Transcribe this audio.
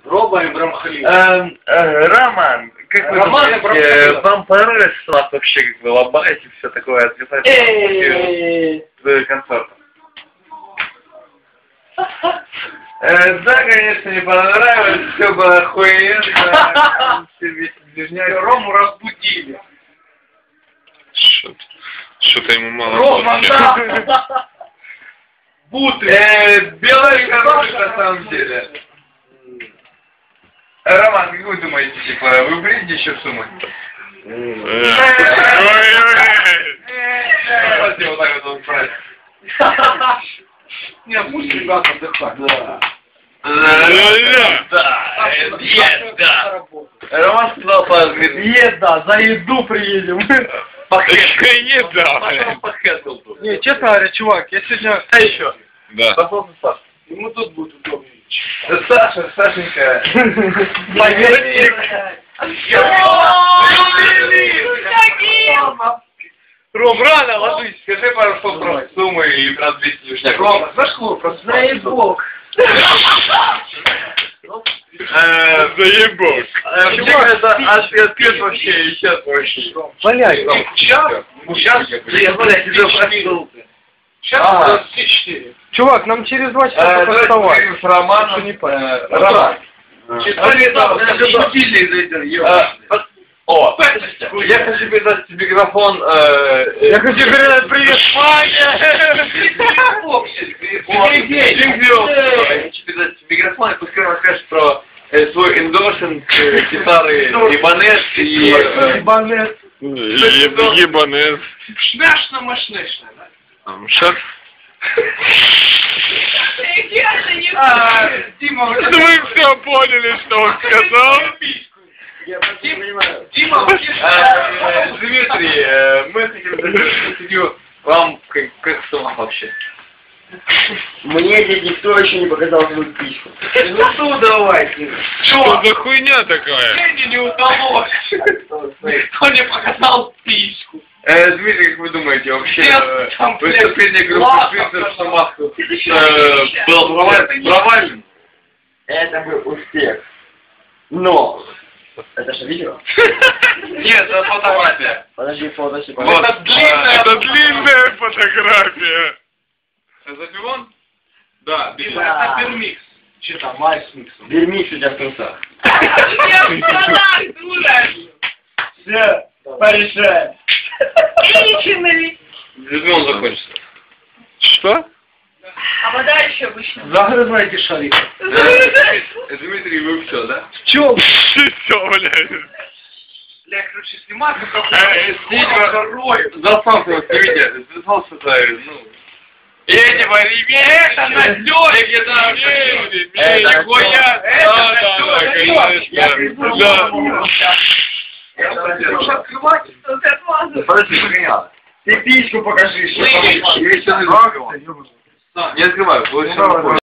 Рома и Брамхали. Роман, как вы думаете, вам понравилось, что вас вообще как бы ломаете, все такое, отвязать концерта? Да, конечно, не понравилось, все было охуенно, Рому разбудили. Что-то ему мало. Рома, да! Буты! Белый хороший на самом деле. Роман, как вы думаете, типа, вы будете еще суммы? Давайте вот так вот брать. Не, пусть ребята отдыхают. Да. Да. Еда. Роман сказал, говорит, еда, за еду приедем. Еда. Не, честно говоря, чувак, я сегодня... А еще? Да. Послушай, Саша. Ему тут будет удобнее. Сашенька. Ром, рано ложись, скажи пару слов про суммы и про 200 ништяк. Рома, зашло просто. Заебок. Заебок. Чувак, это ответ вообще, и сейчас вообще. Валяй, Сейчас, Сейчас 24. Чувак, нам через 2 часа только вставать. С Романом. Роман. О, я хочу передать тебе микрофон. Я хочу передать привет Ване! Я хочу передать тебе микрофон, и пускай расскажешь про свой эндорсинг гитары Ибанес и... Ибанес. Ебанес. Шняшно-машнешно, да? Шар. Дима, Вы все поняли, что он сказал? Дима, Дмитрий, мы хотим интервью. Вам как сумма вообще? Мне здесь никто еще не показал свою письку. Ну что давайте. Что за хуйня такая? Мне не удалось. Никто не показал письку. Дмитрий, как вы думаете, вообще выступление группы Jinjer в Самарку был провален? Это был успех. Но... Это же видео? Нет, это фотография. Подожди, фото. Вот. Это длинная фотография. Это Бивон? Да, Бивон. Это Бермикс. Че там, Майс микс? Бермикс у тебя в концах. Все, порешаем. Бивон закончится. Что? А вода еще обычно. Загрызайте шарик. Дмитрий, вы все, да? В чем? Все, блядь. Бля, короче, снимать, Заставку снимите. Заставку ну... Эти это на лёге, это хуя, Да. Подожди, погоняла. Ты письку покажи. Не открываю,